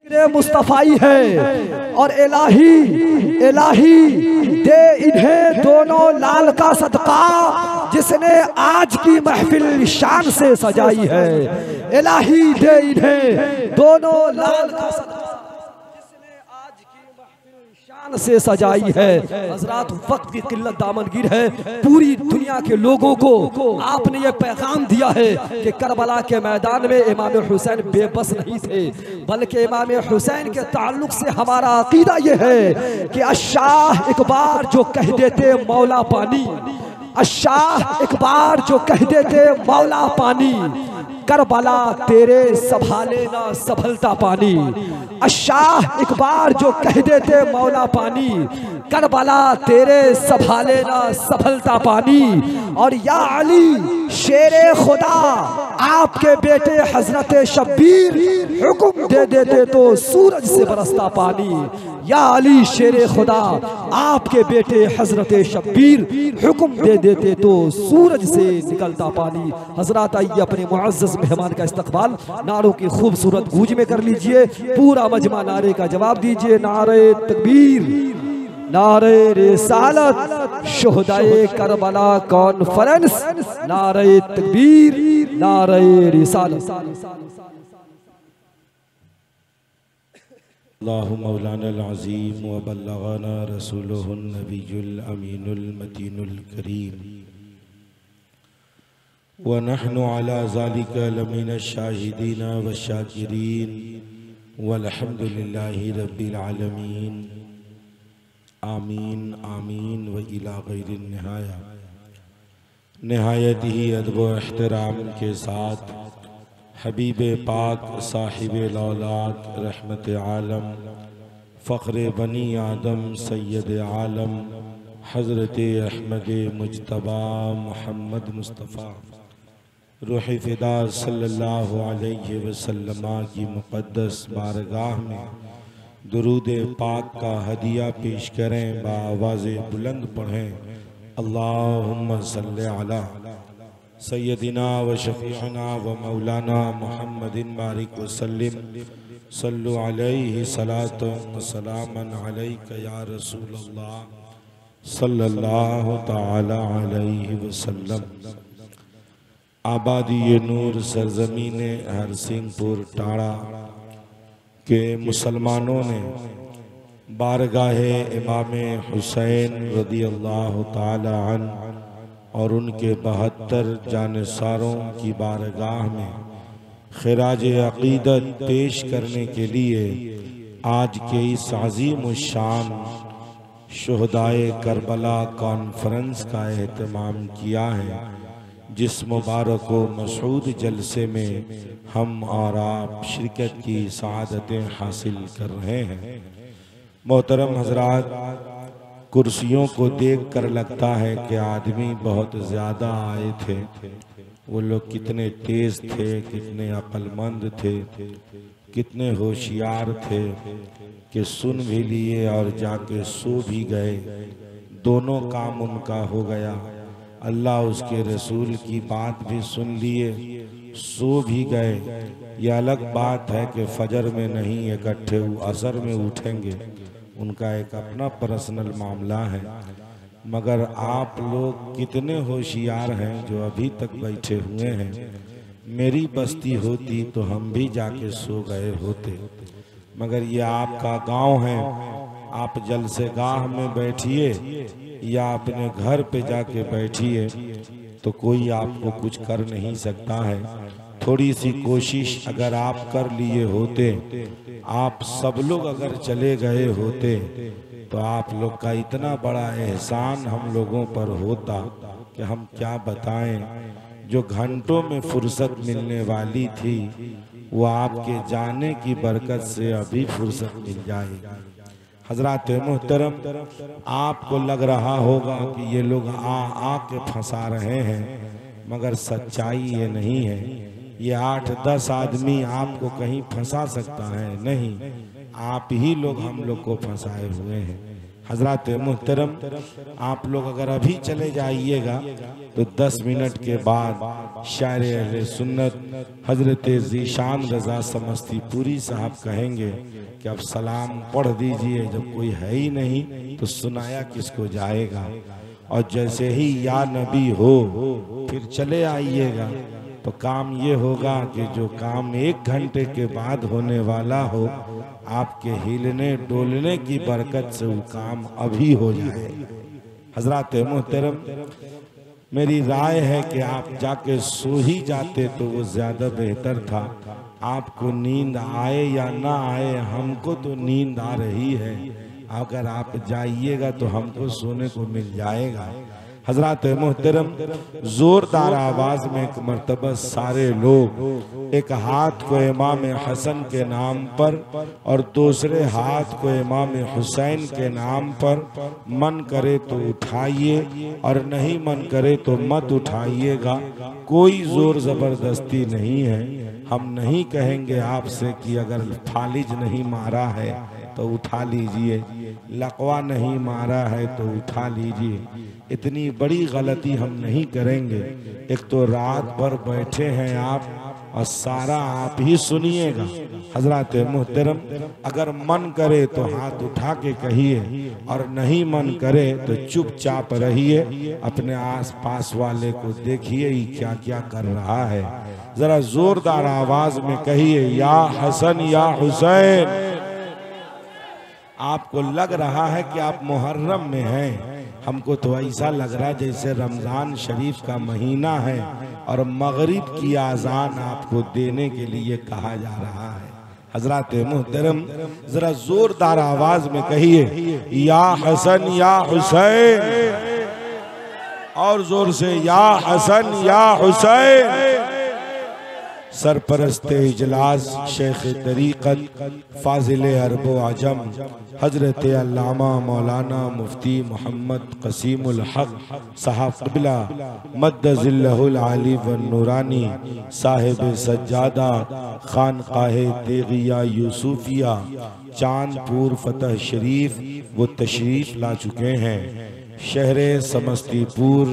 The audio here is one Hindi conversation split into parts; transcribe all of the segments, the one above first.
मुस्तफ़ाई है और इलाही दे इन्हें दोनों लाल का सदका जिसने आज की महफिल शान से सजाई है। इलाही दे इन्हें दोनों लाल का सदका जिसने आज की महफिल शान से सजाई है। हजरात, वक्त की किल्लत दामनगीर है। पूरी दुनिया के लोगों को आपने ये पैगाम दिया है कि करबला के मैदान में इमाम हुसैन बेबस नहीं थे, बल्कि इमाम हुसैन के ताल्लुक से हमारा अकीदा ये है कि अशाह एक बार जो कह देते मौला पानी, अशाह एक बार जो कह देते मौला पानी, करबला तेरे संभाले ना संभलता पानी। अशाह एक बार जो कह देते मौला पानी, करबला तेरे संभाले ना संभलता पानी। और या अली शेरे खुदा आपके बेटे हजरत शब्बीर हुक्म दे देते तो सूरज से बरसता पानी। या अली शेरे खुदा आपके बेटे हजरत शब्बीर हुक्म दे देते तो सूरज से निकलता पानी। हजरत आइए अपने मुअज़्ज़ज़ मेहमान का इस्तकबाल नारों की खूबसूरत गूंज में कर लीजिए। पूरा मजमा नारे का जवाब दीजिए। नारे तकबीर, नारे रिसालत, शुहदाए करबला कॉन्फ्रेंस, नारे तकबीर, नारे रिसालत। अल्लाहु मौलाना अज़ीम व बल्लगना रसूलुहुन नबियुल अमीनुल मतीनुल करीम व नहनु अला ज़ालिका लमिनश शाहिदीन व शाकिरीन वल्हम्दुलिल्लाहि रब्बिल आलमीन। आमीन आमीन व इला गैरिन निहाया। निहायत ही अदब व एहतराम के साथ हबीब पाक साहिब लौलाद रहमत आलम फ़ख्र बनी आदम सैयद आलम हज़रत अहमद मुज्तबा मोहम्मद मुस्तफ़ा रूह फ़िदा सल्लल्लाहु अलैहि वसल्लम की मुक़द्दस बारगाह में दुरूद पाक का हदिया पेश करें। बाआवाज़े बुलंद पढ़ें, अल्लाहुम्मा सल्लि अला सैयदिना व शफ़ीअना व मौलाना मुहम्मदिन बारिक वसल्लिम सल्लु अलैहि सलातो व सलामन अलैका या रसूलल्लाह सल्लल्लाहु तआला अलैहि वसल्लम। आबादी नूर सरजमीन हरसिंहपुर टाड़ा के मुसलमानों ने बारगाहे इमाम हुसैन रदियल्लाहु ताला अन्हु और उनके 72 जानिसारों की बारगाह में खिराज अक़ीदत पेश करने के लिए आज के इस अज़ीम शान शुहदाए करबला कॉन्फ्रेंस का एहतमाम किया है, जिस मुबारक व मसऊद जलसे में हम और आप शिरकत की सआदतें हासिल कर रहे हैं। मोहतरम हज़रात, कुर्सियों को देख कर लगता है कि आदमी बहुत ज़्यादा आए थे। वो लोग कितने तेज़ थे, कितने अक्लमंद थे, कितने होशियार थे कि सुन भी लिए और जाके सो भी गए। दोनों काम उनका हो गया। अल्लाह उसके रसूल की बात भी सुन लिए, सो भी गए। यह अलग बात है कि फजर में नहीं इकट्ठे असर में उठेंगे, उनका एक अपना पर्सनल मामला है। मगर आप लोग कितने होशियार हैं जो अभी तक बैठे हुए हैं। मेरी बस्ती होती तो हम भी जाके सो गए होते, मगर ये आपका गांव है। आप जलसेगाह में बैठिए या अपने घर पे जाके बैठिए तो कोई आपको कुछ कर नहीं सकता है। थोड़ी सी कोशिश अगर आप कर लिए होते, आप सब लोग अगर चले गए होते तो आप लोग का इतना बड़ा एहसान हम लोगों पर होता कि हम क्या बताएं। जो घंटों में फुर्सत मिलने वाली थी वो आपके जाने की बरकत से अभी फुर्सत मिल जाएगी। हजरात मोहतरम, आपको लग रहा होगा कि ये लोग आ के फंसा रहे हैं, मगर सच्चाई ये नहीं है। ये 8-10 आदमी आपको कहीं फंसा सकता है नहीं, आप ही लोग हम लोग को फंसाए हुए हैं। हजरात मुहतरम, आप लोग अगर अभी चले जाइएगा तो 10 मिनट के बाद शायर अहले सुन्नत हजरत ज़ीशान रज़ा समस्तीपुरी साहब कहेंगे कि अब सलाम पढ़ दीजिए। जब कोई है ही नहीं तो सुनाया किसको जाएगा। और जैसे ही या नबी हो फिर चले आइएगा तो काम ये होगा कि जो काम 1 घंटे के बाद होने वाला हो, आपके हिलने डोलने की बरकत से वो काम अभी हो जाए। हजरात मोहतरम, मेरी राय है कि आप जाके सो ही जाते तो वो ज़्यादा बेहतर था। आपको नींद आए या ना आए, हमको तो नींद आ रही है। अगर आप जाइएगा तो हमको सोने को मिल जाएगा। हजरात मोहतरम, जोरदार आवाज में एक मर्तबा सारे लोग एक हाथ को इमाम हसन के नाम पर और दूसरे हाथ को इमाम हुसैन के नाम पर, मन करे तो उठाइए और नहीं मन करे तो मत उठाइएगा। कोई जोर जबरदस्ती नहीं है। हम नहीं कहेंगे आपसे कि अगर फालिज नहीं मारा है तो उठा लीजिए, लकवा नहीं मारा है तो उठा लीजिए। इतनी बड़ी गलती हम नहीं करेंगे। एक तो रात भर बैठे हैं आप और सारा आप ही सुनिएगा। हजरात मोहतरम, अगर मन करे तो हाथ उठा के कहिए और नहीं मन करे तो चुपचाप रहिए। अपने आस पास वाले को देखिए ही क्या क्या कर रहा है। जरा जोरदार आवाज में कहिए, या हसन या हुसैन। आपको लग रहा है कि आप मुहर्रम में हैं, हमको तो ऐसा लग रहा है जैसे रमजान शरीफ का महीना है और मगरिब की आजान आपको देने के लिए कहा जा रहा है। हजरात मुहतरम, जरा जोरदार आवाज में कहिए, या हसन या हुसैन। और जोर से, या हसन या हुसैन। सरपरस्ते इजलास शेख तरीक़त फाजिल अरबो आजम हजरत अल्लामा मौलाना मुफ्ती मोहम्मद कसीमुल हक साहब क़िबला मद्दज़िल्लहुल आली व नूरानी साहिब सज्जादा खानक़ाहे तेगिया यूसुफिया चांदपुर फतह शरीफ वो तशरीफ़ ला चुके हैं। शहर समस्तीपुर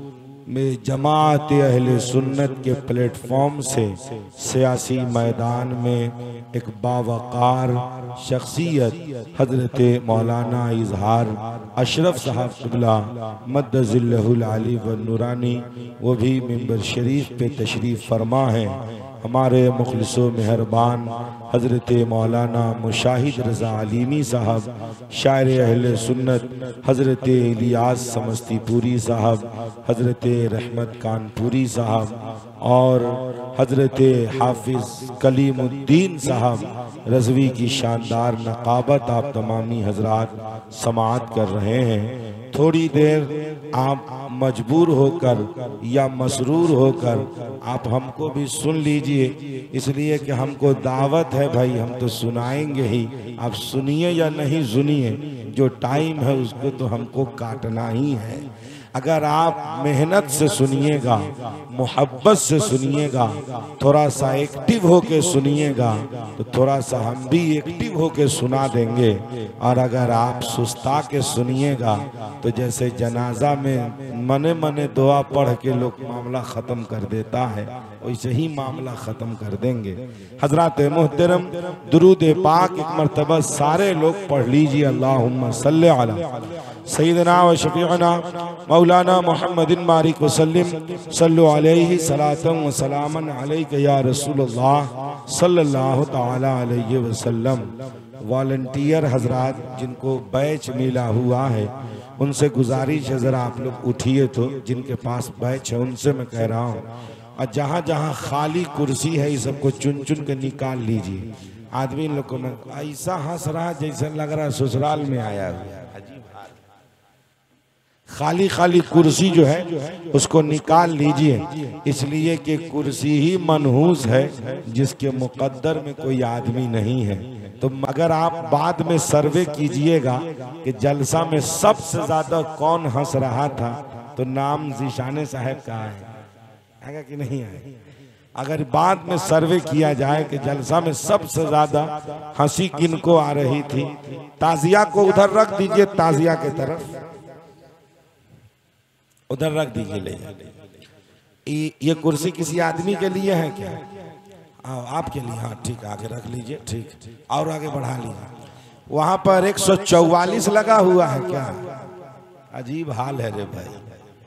में जमात अहले सुन्नत के प्लेटफॉर्म से सियासी मैदान में एक बावकार शख्सियत हजरत मौलाना इजहार अशरफ साहब क़िबला मद्दज़िल्लहुल आली व नूरानी वो भी मिंबर शरीफ पे तशरीफ़ फरमा है। हमारे मुखलिसो मेहरबान हजरत मौलाना मुशाहिद रज़ा अलीमी साहब, शायर अहले सुन्नत हजरत इलियास समस्तीपुरी साहब, हजरत रहमत कानपुरी साहब और हजरत हाफिज कलीमुद्दीन साहब रज़वी की शानदार नक़ाबत आप तमामी हजरात समाअत कर रहे हैं। थोड़ी देर आप मजबूर होकर या मसरूर होकर आप हमको भी सुन लीजिए, इसलिए कि हमको दावत है भाई, हम तो सुनाएंगे ही। आप सुनिए या नहीं सुनिए, जो टाइम है उसको तो हमको काटना ही है। अगर आप मेहनत से सुनिएगा, मोहब्बत से सुनिएगा, थोड़ा सा एक्टिव होके सुनिएगा तो थोड़ा सा हम भी एक्टिव होके सुना देंगे। और अगर आप सुस्ता के सुनिएगा तो जैसे जनाजा में मने मने दुआ पढ़ के लोग मामला ख़त्म कर देता है, वैसे ही मामला ख़त्म कर देंगे। हजरात मोहतरम, दुरूद पाक एक मरतबा सारे लोग पढ़ लीजिए। अल्लाहुम्मा सल्ली अला सय्यिदना व शफीअना मौलाना मुहम्मदिन मारिक वसल्लिम सल्लु अलैहि सलातन व सलामन अलैका या रसूलुल्लाह सल्लल्लाहु तआला अलैहि वसल्लम। वॉलंटियर हजरात जिनको बैच मिला हुआ है उनसे गुजारिश है, ज़रा आप लोग उठिए तो, जिनके पास बैच है उनसे मैं कह रहा हूँ। और जहाँ जहाँ खाली कुर्सी है ये सबको चुन चुन के निकाल लीजिए। आदमी इन लोग को मैं ऐसा हंस रहा जैसे लग रहा ससुराल में आया हुआ। खाली खाली कुर्सी जो है उसको निकाल लीजिए, इसलिए कि कुर्सी ही मनहूस है जिसके मुकद्दर में कोई आदमी नहीं है। तो अगर आप बाद में सर्वे कीजिएगा कि जलसा में सबसे ज्यादा कौन हंस रहा था तो नाम ज़ीशान साहब का आएगा कि नहीं आएगा। अगर बाद में सर्वे किया जाए कि जलसा में सबसे ज्यादा हंसी किनको आ रही थी, ताजिया को उधर रख दीजिए, ताजिया के तरफ उधर रख दीजिए ले जाइए। ये कुर्सी किसी आदमी के लिए है क्या? आपके लिए? हाँ ठीक, आगे रख लीजिए। ठीक, और आगे बढ़ा लीजिए। वहां पर 144 लगा हुआ है क्या? अजीब हाल है रे भाई।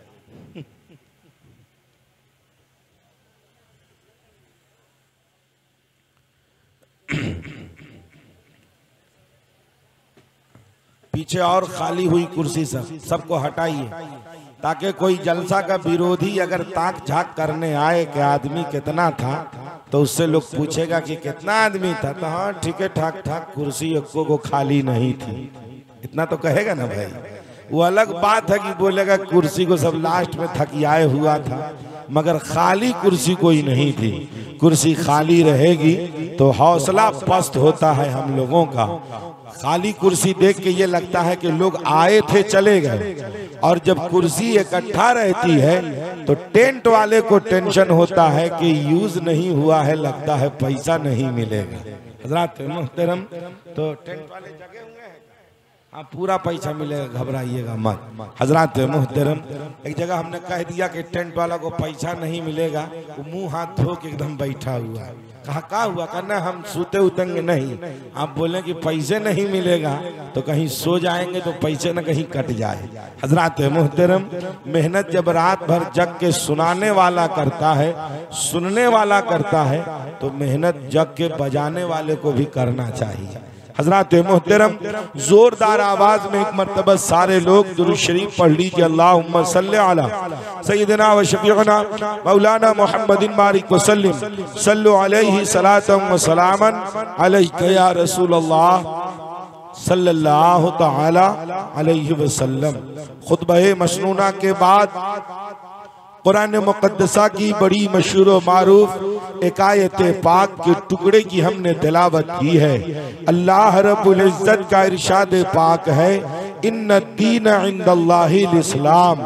पीछे और खाली हुई कुर्सी सबको हटाइए, ताकि कोई जलसा का विरोधी अगर ताक झाक करने आए कि आदमी कितना था, तो उससे लोग पूछेगा कि कितना आदमी था, तो हाँ ठीक है ठाक ठाक, कुर्सी एको को खाली नहीं थी, इतना तो कहेगा ना भाई। वो अलग बात है कि बोलेगा कुर्सी को सब लास्ट में थकियाए हुआ था, मगर खाली कुर्सी कोई नहीं थी। कुर्सी खाली रहेगी तो हौसला पस्त होता है हम लोगों का। खाली कुर्सी देख के ये लगता है कि लोग आए थे चले गए, और जब कुर्सी इकट्ठा रहती है तो टेंट वाले को टेंशन होता है कि यूज नहीं हुआ है, लगता है पैसा नहीं मिलेगा। हजरत मोहतरम, तो टेंट वाले जगह हुए हैं, हाँ पूरा पैसा मिलेगा, घबराइएगा मत। हजरत मोहतरम, एक जगह हमने कह दिया कि टेंट वाला को पैसा नहीं मिलेगा, वो मुंह हाथ धो के एकदम बैठा हुआ है। कहा क्या हुआ? करना हम सूते उतेंगे नहीं। आप बोले कि पैसे नहीं मिलेगा तो कहीं सो जाएंगे तो पैसे न कहीं कट जाए। हजरत मोहतरम, मेहनत जब रात भर जग के सुनाने वाला करता है, सुनने वाला करता है, तो मेहनत जग के बजाने वाले को भी करना चाहिए। हजरत मोहतरम, जोरदार आवाज में एक मर्तबा सारे लोग दुरूद शरीफ पढ़ लीजिए। अल्लाहुम्मा सल्ली अला सय्यिदना व शफीअना मौलाना मुहम्मदिन बारिक वसल्लिम सल्लु अलैहि सलातम व सलामन अलैका या रसूलल्लाह सल्लल्लाहु तआला अलैहि वसल्लम। खुतबा मसनूना के बाद कुरान मुक़द्दसा की बड़ी मशहूर व मारूफ एक आयत पाक के टुकड़े की हमने तिलावत की है। अल्लाह रब्बुल इज्जत का इरशाद पाक है, इन्ना दीन इंदल्लाहिल इस्लाम,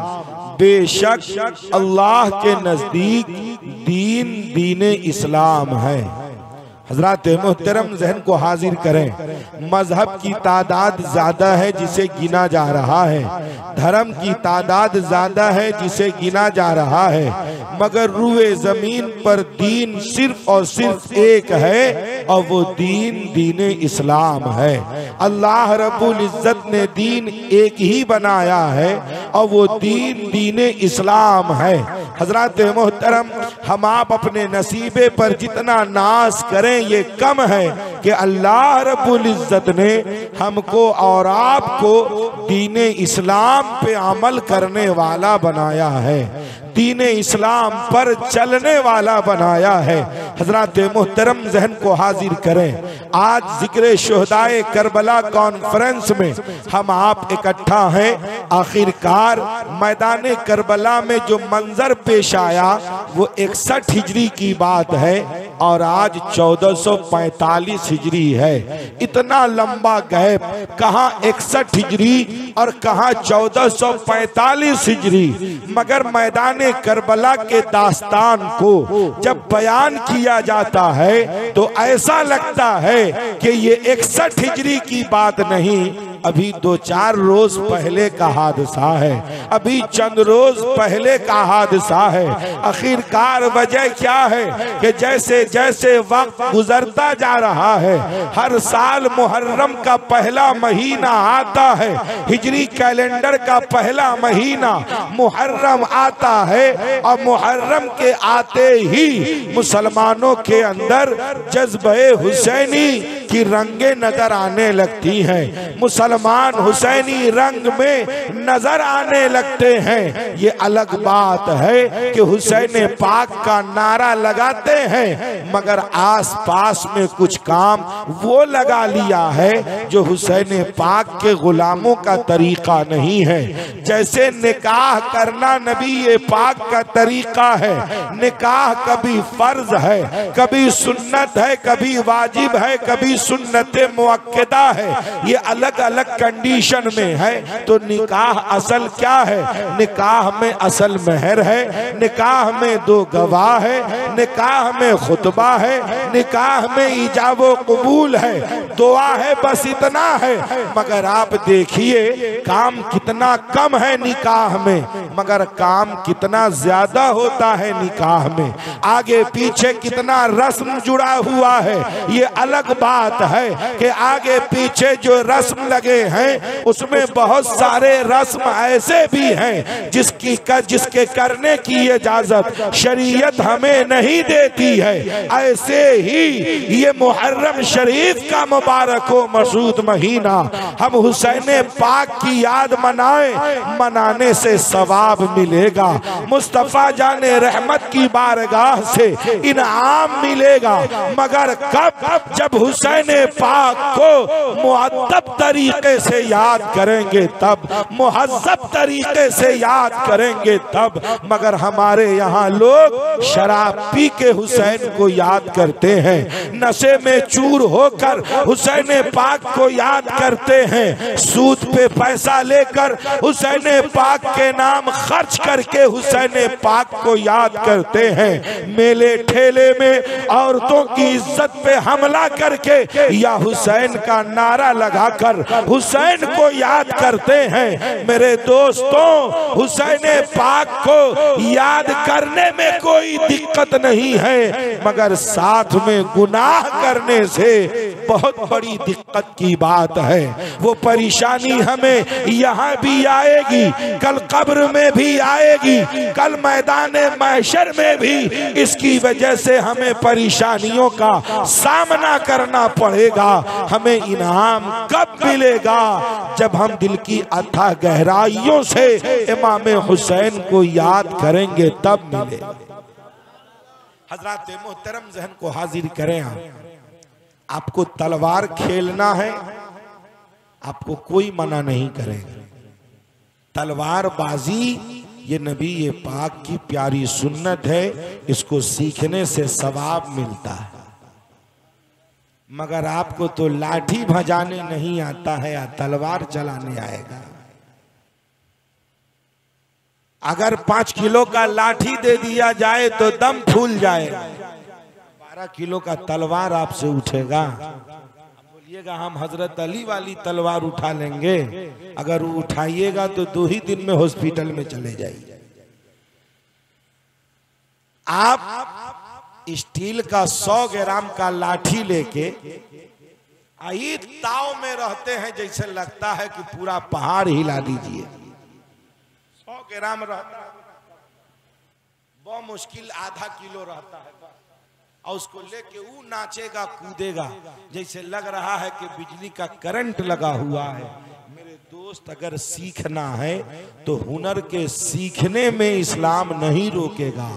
बेशक अल्लाह के नजदीक दीन इस्लाम है। हजरत मोहतरम, जहन को हाजिर करें, मजहब की तादाद ज्यादा है जिसे गिना जा रहा है, धर्म की तादाद ज्यादा है जिसे गिना जा रहा है, मगर रूए जमीन पर दीन सिर्फ और सिर्फ एक है, और वो दीन इस्लाम है। अल्लाह रब्बुल इज्जत ने दीन एक ही बनाया है, और वो दीन इस्लाम है। हजरत मोहतरम, हम आप अपने नसीबे पर जितना नाज करें ये कम है कि अल्लाह रब्बुल इज्जत ने हमको और आपको दीन इस्लाम पे अमल करने वाला बनाया है, दीन इस्लाम पर चलने वाला बनाया है। हजरत मोहतरम, जहन को हाजिर करें, आज जिक्र शुहदाए करबला कॉन्फ्रेंस में हम आप इकट्ठा हैं। आखिरकार मैदान करबला में जो मंजर पेश आया वो 61 हिजरी की बात है, और आज 1445 हिजरी है। इतना लंबा गैप, कहाँ 61 हिजरी और कहाँ 1445 हिजरी। मगर मैदान करबला के दास्तान को जब बयान किया जाता है तो ऐसा लगता है कि ये 61 हिजरी की बात नहीं, अभी 2-4 रोज पहले का हादसा है, अभी चंद रोज पहले का हादसा है। आखिरकार वजह क्या है कि जैसे जैसे वक्त गुजरता जा रहा है, हर साल मुहर्रम का पहला महीना आता है, हिजरी कैलेंडर का पहला महीना मुहर्रम आता है, और मुहर्रम के आते ही मुसलमानों के अंदर जज्बे हुसैनी की रंगे नजर आने लगती हैं, मुसलमान हुसैनी रंग में नजर आने लगते हैं। ये अलग बात है कि हुसैन पाक का नारा लगाते हैं, मगर आस पास में कुछ काम वो लगा लिया है जो हुसैन पाक के गुलामों का तरीका नहीं है। जैसे निकाह करना नबी पाक का तरीका है, निकाह कभी फर्ज है, कभी सुन्नत है, कभी वाजिब है, कभी भी सुन्नत मुअक्कदा है, ये अलग अलग कंडीशन में है। तो निकाह असल क्या है? निकाह में असल महर है, निकाह में 2 गवाह है, निकाह में खुतबा है, निकाह में इजाबो कबूल है, दुआ है, बस इतना है। मगर आप देखिए काम कितना कम है निकाह में, मगर काम कितना ज्यादा होता है निकाह में। आगे पीछे कितना रस्म जुड़ा हुआ है, ये अलग बात है कि आगे पीछे जो रस्म लगे हैं उसमें बहुत सारे रस्म ऐसे भी हैं जिसके करने की इजाजत शरीयत हमें नहीं देती है। ऐसे ही ये मुहर्रम शरीफ का मुबारक हो मसूद महीना, हम हुसैन पाक की याद मनाने से सवाब मिलेगा, मुस्तफा जाने रहमत की बारगाह से इनाम मिलेगा। मगर कब? जब हुसैन पाक को मुअद्दब तरीके से याद करेंगे तब, मुहज़्ज़ब तरीके से याद करेंगे तब। मगर हमारे यहाँ लोग शराब पी के हुसैन को याद करते हैं, नशे में चूर होकर हुसैन पाक को याद करते हैं, सूद पे पैसा लेकर हुसैन पाक के नाम खर्च करके हुसैन पाक को याद करते हैं, मेले ठेले में औरतों की इज्जत पे हमला करके या हुसैन का नारा लगाकर हुसैन को याद करते हैं। मेरे दोस्तों, हुसैन पाक को याद करने में कोई दिक्कत नहीं है, मगर साथ में गुनाह करने से बहुत बड़ी दिक्कत की बात है। वो परेशानी हमें यहाँ भी आएगी, कल कब्र में भी आएगी, कल मैदान महशर में भी इसकी वजह से हमें परेशानियों का सामना करना पड़ेगा। हमें इनाम कब मिलेगा? जब हम दिल की अथाह गहराइयों से इमाम हुसैन को याद करेंगे तब मिलेगा। हजरात मोहतरम ज़हन को हाजिर करें, आपको तलवार खेलना है, आपको कोई मना नहीं करेगा। तलवार बाजी ये नबी ये पाक की प्यारी सुन्नत है, इसको सीखने से सवाब मिलता है। मगर आपको तो लाठी भजाने नहीं आता है या तलवार चलाने आएगा। अगर 5 किलो का लाठी दे दिया जाए तो दम फूल जाएगा, 12 किलो का तलवार आपसे उठेगा। बोलिएगा हम हजरत अली वाली तलवार उठा लेंगे, अगर वो उठाइएगा तो 2 ही दिन में हॉस्पिटल में चले जाइए। आप स्टील का 100 ग्राम का लाठी लेके आई ताव में रहते हैं, जैसे लगता है कि पूरा पहाड़ हिला दीजिए। 100 ग्राम रहता है, बहुत मुश्किल आधा किलो रहता है, और उसको लेके वो नाचेगा कूदेगा जैसे लग रहा है कि बिजली का करंट लगा हुआ है। मेरे दोस्त, अगर सीखना है तो हुनर के सीखने में इस्लाम नहीं रोकेगा।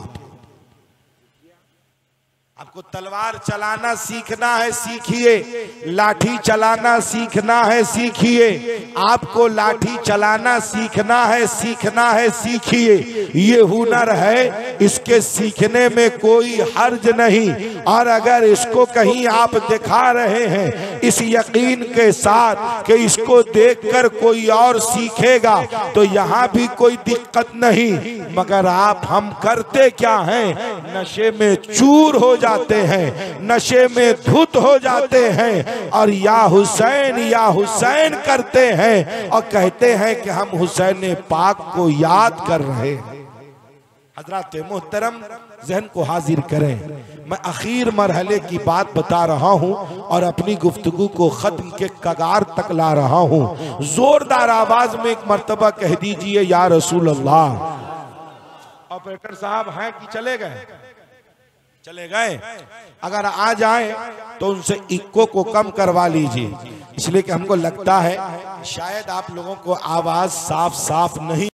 आपको तलवार चलाना सीखना है, सीखिए। लाठी चलाना सीखना है, सीखिए। आपको लाठी चलाना सीखना है, सीखिए। ये हुनर है, इसके सीखने में कोई हर्ज नहीं। और अगर इसको कहीं आप दिखा रहे हैं इस यकीन के साथ कि इसको देखकर कोई और सीखेगा, तो यहाँ भी कोई दिक्कत नहीं। मगर हम करते क्या हैं? नशे में चूर हो जाते हैं, नशे में धुत हो जाते हैं और या हुसैन करते हैं और कहते हैं कि हम हुसैन पाक को याद कर रहे हैं। हजरात मोहतरम ज़हन को हाजिर करें, मैं आखिर मरहले की बात बता रहा हूं और अपनी गुफ्तगू को खत्म के कगार तक ला रहा हूं। जोरदार आवाज में एक मर्तबा कह दीजिए या रसूल अल्लाह। ऑपरेटर साहब हैं कि चले गए? चले गए। अगर आ जाए तो उनसे इक्को को कम करवा लीजिए, इसलिए कि हमको लगता है शायद आप लोगों को आवाज साफ नहीं